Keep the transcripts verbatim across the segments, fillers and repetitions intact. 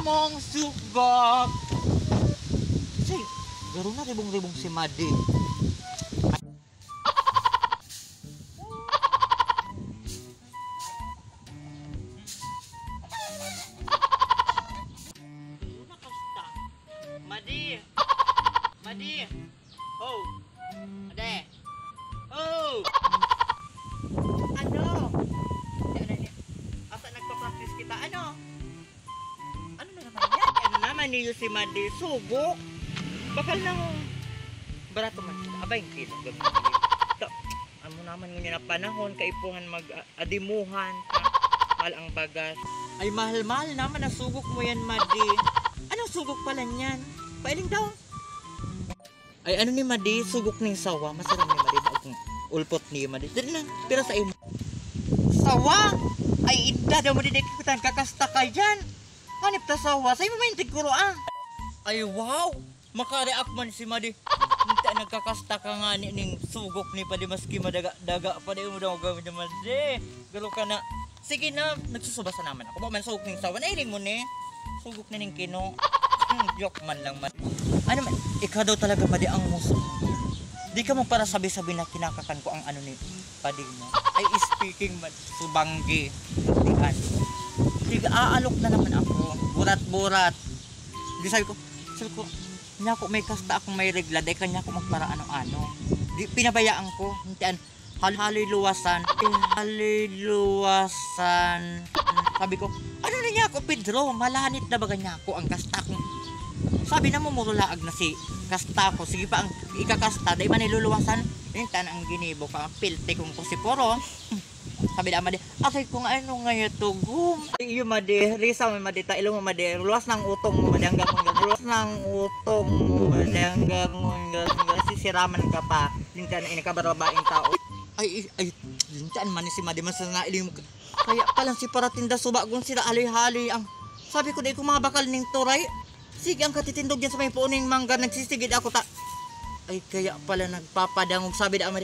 mong sugak. Say, garo na ribong-ribong si Madi. Madi. Madi. Oh. Ade. Oh. Ano? Asa nagpa-practice kita? Ano? Ano na naman yan? Ano naman niyo si Madi? Sugo? Bakal nang barato man sila. Abay, kilo. Ito. Amo naman ngunyan na panahon. Kaipuhan mag-adimuhan. Mahal ang bagas. Ay, mahal-mahal naman. Nasugok mo yan, Madi. Anong sugok pala niyan? Pailing daw. Ay, ano ni Madi? Sugok ng sawa. Masarap ni Madi. Bakong ulpot ni Madi. Dali lang. Pero sa imo. Sawa? Ay, ida daw mo didikikutan. Kakasta ka dyan. Hanip ta sawa. Sa imo maintig kuro ah. Ay, wow. Makareact man si Madi. Hindi nagkakasta ka nga ni ning sugok ni Padi. Maski madaga-daga pa di mo daw gawin ni Madi. Galo ka na. Sige na. Nagsusubasa naman ako. Ba man sugok ng sawa. Nailing mo ni. Sugok na ning kino. Hmm, joke man lang man. Ano man, ikaw daw talaga Madi ang muso. Di ka mo para sabi-sabi na kinakakan ko ang ano ni Padi mo. Ay speaking man, subanggi. Dian. Sige, aalok na naman ako. Burat-burat. Di sabi ko, sabi ko, niya ko may kasta akong may regla. Dahil kanya ko magpara ano-ano. Di, pinabayaan ko. Hintian, haloy luwasan. Haloy luwasan. Sabi ko, ano na niya ako, Pedro? Malanit na ba ganyan ako ang kasta kong. Sabi na mo murulaag na si kasta ko. Sige pa ang ikakasta. Dahil man niluluwasan. Hintan ang ginibo ka. Pilte kong kusiporo. Sabi na Madi, asay kung ano nga ito gum. Iyo Madi, risa mo Madi, ta ilong mo Madi. Luwas ng utong mo Madi hanggang hanggang. Luwas ng utong mo Madi hanggang hanggang. Sisiraman ka pa. Hintan na inakababaing tao. Ay, ay, hintan man si Madi. Masas na iling mo. Kaya palang si Paratinda subagon sila haloy-haloy ang. Sabi ko, di ko mga bakal ning turay. Sige, ang katitindog yan sa may puning mangga. Nagsisigid ako ta. Ay, kaya pala nagpapadangog. Sabi na Madi,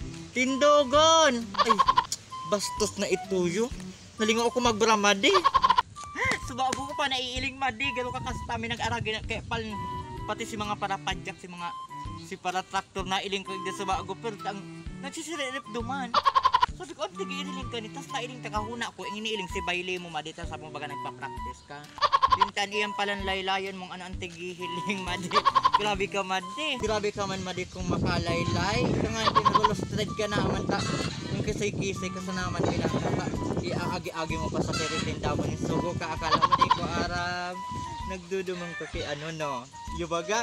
tindogon. Ay, bastos na ituyo. Nalingaw ako magbra Madi. Subago ko pa naiiling Madi. Gano'n ka kastami nag-aragi na. Kaya pal, pati si mga parapadyak, si mga si para traktor na iling ko yung subago. Pero ang nagsisirip duman. Sabi ko, ang tig-iiling ka ni. Tapos nailing takahuna ko. Ang iniiling si Bailey mo Madi. Tapos sabi mo baga nagpa-practice ka. Pintan iyan palang laylayan mong ano ang tigihiling Madi. Grabe ka Madi. Grabe ka man Madi kung makalaylay. Ika nga pinagulostred ka naman ta. Yung kisay-kisay ka sa naman pinakata. Iaagi-agi mo pa sa peritinda mo ni sugo ka. Akala mo di ko Arab. Nagdudumang ka kay ano no. Yung baga.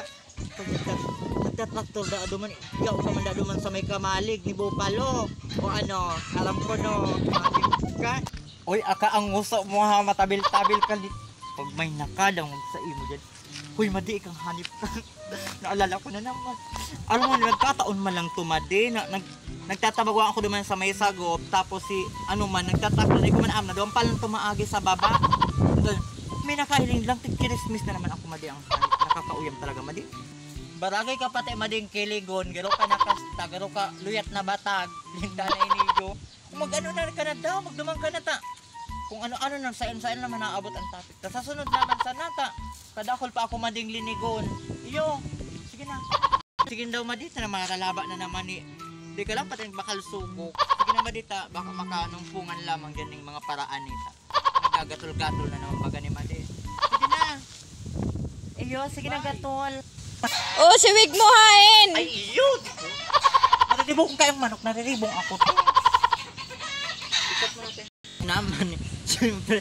Nagtatraktor da aduman. Ikaw ka man da aduman sa may kamalig ni Bupalo. O ano. Alam ko no. Ka. Oy aka ang uso mo ha. Matabil-tabil ka dito. Pag may nakadang sa imo dyan. Huy Madi, ikang hanip ka. Naalala ko na naman. Alam mo, nagkataon man lang to Madi. Na, nag, nagtatabaguan ako naman sa may sagop. Tapos si, ano man, nagtatakot. Hindi ko man alam na doon palang tumaagi sa baba. May nakahiling lang. Tikirismis na naman ako Madi. Ang hanip. Nakakauyam talaga Madi. Baragay ka pati Madi ang kiligon. Garo ka nakasta. Garo ka luyat na batag. Linda na inigo. Kung mag-ano na ka na daw. Magdumang ka na ta. Kung ano-ano nang sain-sain naman naabot ang topic. Tapos sa sunod naman sa nata, kadakol pa ako Mading linigon. Iyo, sige na. Sige daw Madi, na makakalaba na naman ni. Di ka lang pati bakal sugok. Sige na Madi ta, baka makanumpungan lamang dyan ng mga paraan nita. Nagagatol-gatol na naman baga ni Madi. Sige na. Iyo, sige na gatol. Oh, si Wig mo hain! Ay, iyo! Nariribong kayong manok, nariribong ako. Ikat mo natin. Naman eh. Siyempre.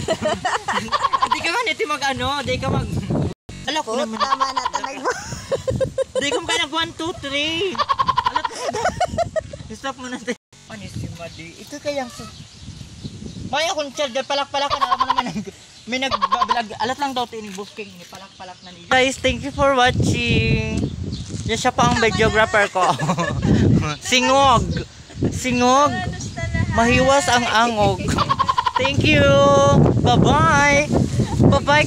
Hindi ka man ito mag ano. Hindi ka mag. Alam ko naman. Tama na tanag mo. Hindi ka mag one, two, three. Alam ko na. Stop mo natin. Ano si Madi? Ito kayang. May akong child. Palak-palakan. Alam mo naman. May nagbabalag. Alat lang daw ito yung booking. Palak-palak na niya. Guys, thank you for watching. Yan siya pa ang videographer ko. Singog. Singog. Mahiwas ang angog. Thank you. Bye-bye. Bye-bye.